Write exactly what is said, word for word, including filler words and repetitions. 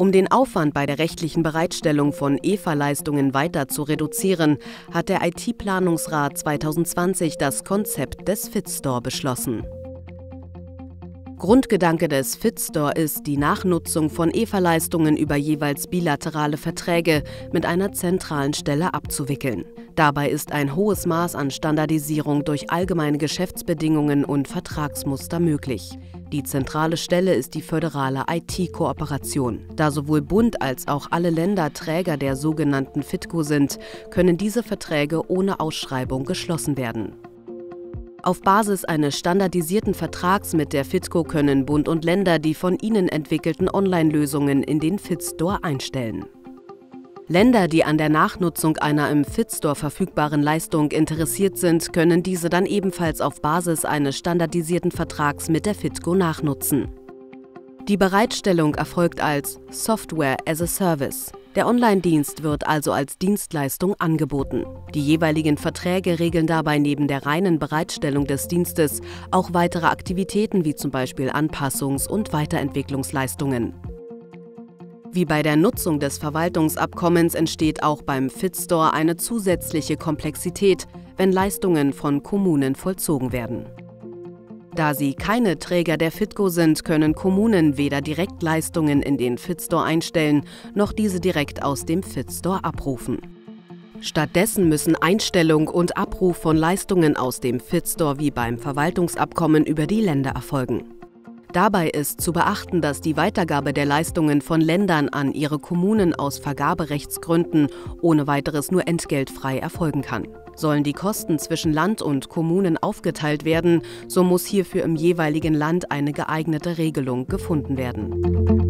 Um den Aufwand bei der rechtlichen Bereitstellung von E V A-Leistungen weiter zu reduzieren, hat der I T-Planungsrat zweitausendzwanzig das Konzept des FitStore beschlossen. Grundgedanke des FitStore ist die Nachnutzung von E V A-Leistungen über jeweils bilaterale Verträge mit einer zentralen Stelle abzuwickeln. Dabei ist ein hohes Maß an Standardisierung durch allgemeine Geschäftsbedingungen und Vertragsmuster möglich. Die zentrale Stelle ist die föderale I T-Kooperation. Da sowohl Bund als auch alle Länder Träger der sogenannten FitCo sind, können diese Verträge ohne Ausschreibung geschlossen werden. Auf Basis eines standardisierten Vertrags mit der FitCo können Bund und Länder die von ihnen entwickelten Online-Lösungen in den FitStore einstellen. Länder, die an der Nachnutzung einer im FitStore verfügbaren Leistung interessiert sind, können diese dann ebenfalls auf Basis eines standardisierten Vertrags mit der FitCo nachnutzen. Die Bereitstellung erfolgt als Software as a Service. Der Online-Dienst wird also als Dienstleistung angeboten. Die jeweiligen Verträge regeln dabei neben der reinen Bereitstellung des Dienstes auch weitere Aktivitäten wie zum Beispiel Anpassungs- und Weiterentwicklungsleistungen. Wie bei der Nutzung des Verwaltungsabkommens entsteht auch beim FitStore eine zusätzliche Komplexität, wenn Leistungen von Kommunen vollzogen werden. Da sie keine Träger der FitCo sind, können Kommunen weder direkt Leistungen in den FitStore einstellen, noch diese direkt aus dem FitStore abrufen. Stattdessen müssen Einstellung und Abruf von Leistungen aus dem FitStore wie beim Verwaltungsabkommen über die Länder erfolgen. Dabei ist zu beachten, dass die Weitergabe der Leistungen von Ländern an ihre Kommunen aus Vergaberechtsgründen ohne weiteres nur entgeltfrei erfolgen kann. Sollen die Kosten zwischen Land und Kommunen aufgeteilt werden, so muss hierfür im jeweiligen Land eine geeignete Regelung gefunden werden.